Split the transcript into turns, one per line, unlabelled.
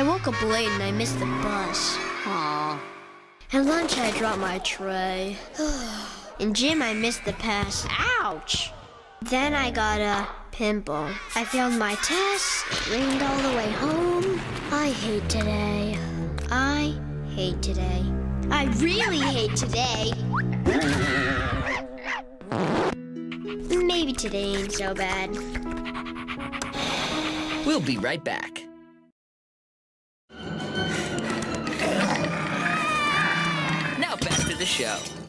I woke up late and I missed the bus.
Aw.
At lunch, I dropped my tray. In gym, I missed the pass. Ouch! Then I got a pimple. I failed my test. It rained all the way home. I hate today. I hate today. I really hate today. Maybe today ain't so bad.
We'll be right back. Now back to the show.